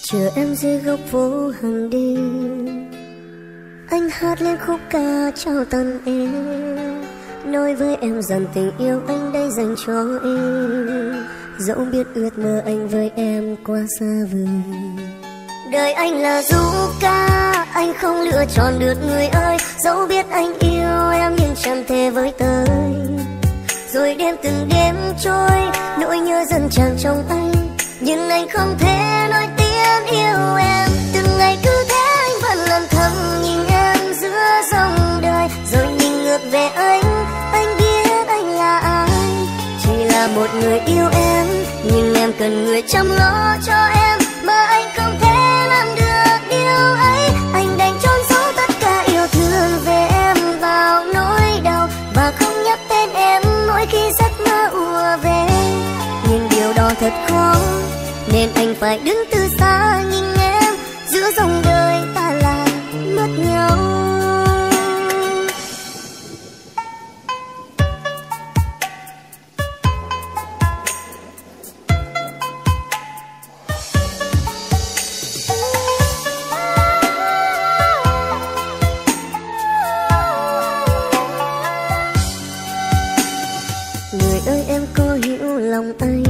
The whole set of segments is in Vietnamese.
Chờ em dưới góc phố hàng đêm, anh hát lên khúc ca trao tặng em, nói với em rằng tình yêu anh đây dành cho em. Dẫu biết ước mơ anh với em quá xa vời. Đời anh là du ca, anh không lựa chọn được người ơi. Dẫu biết anh yêu em nhưng chẳng thể với tới. Rồi đêm từng đêm trôi, nỗi nhớ dần tràn trong anh, nhưng anh không thể nói tiếng yêu em. Từng ngày cứ thế anh vẫn lần thầm nhìn em giữa dòng đời, rồi nhìn ngược về anh biết anh là ai. Chỉ là một người yêu em, nhưng em cần người chăm lo cho em, mà anh không thể làm được điều ấy. Anh đành chôn giấu tất cả yêu thương về em vào nỗi đau, và không nhắc tên em mỗi khi giấc mơ ùa về. Nhưng điều đó thật khó, nên anh phải đứng từ xa nhìn em, giữa dòng đời ta lại mất nhau. Người ơi em có hiểu lòng anh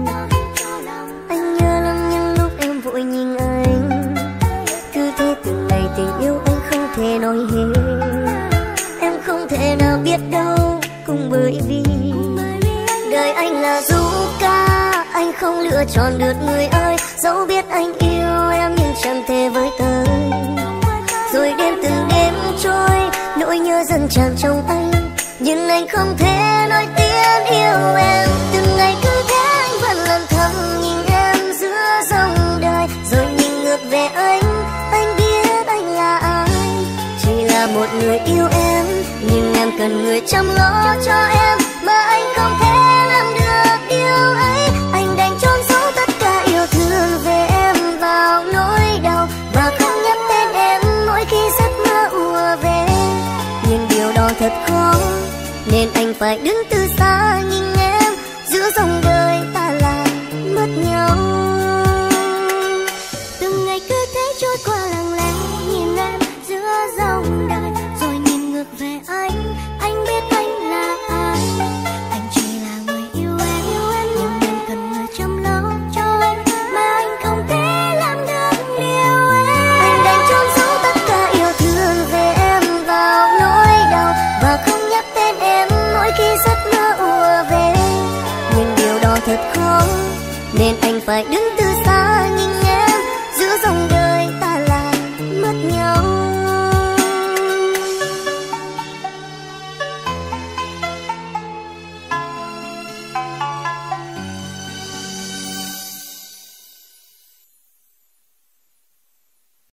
nhớ lắm những lúc em vội nhìn anh. Cứ thế từng ngày tình yêu anh không thể nói hết, em không thể nào biết đâu, cũng bởi vì đời anh là du ca, anh không lựa chọn được người ơi. Dẫu biết anh yêu em nhưng chẳng thể với tới. Rồi đêm từng đêm trôi, nỗi nhớ dần tràn trong anh, nhưng anh không thể nói tiếng yêu em. Từng ngày cứ thế anh vẫn lần thầm nhìn em giữa dòng đời, rồi nhìn ngược về anh biết anh là ai. Chỉ là một người yêu em, nhưng em cần người chăm lo cho em, mà anh không thể làm được điều ấy. Anh đành chôn giấu tất cả yêu thương về em vào nỗi đau, và không nhắc tên em mỗi khi giấc mơ ùa về. Nhưng điều đó thật khó, nên anh phải đứng từ xa nhìn em, giữa dòng đời ta lại mất nhau. Từng ngày cứ thế trôi qua lặng lẽ nhìn em giữa dòng đời, rồi nhìn ngược về anh biết anh là ai. Anh chỉ là người yêu em, nhưng em cần người chăm lo cho em, mà anh không thể làm được điều ấy. Anh đành chôn giấu tất cả yêu thương về em vào nỗi đau, và không nhắc tên em mỗi khi giấc mơ ùa về. Nhưng điều đó thật khó, nên anh phải đứng từ xa nhìn em giữa dòng đời.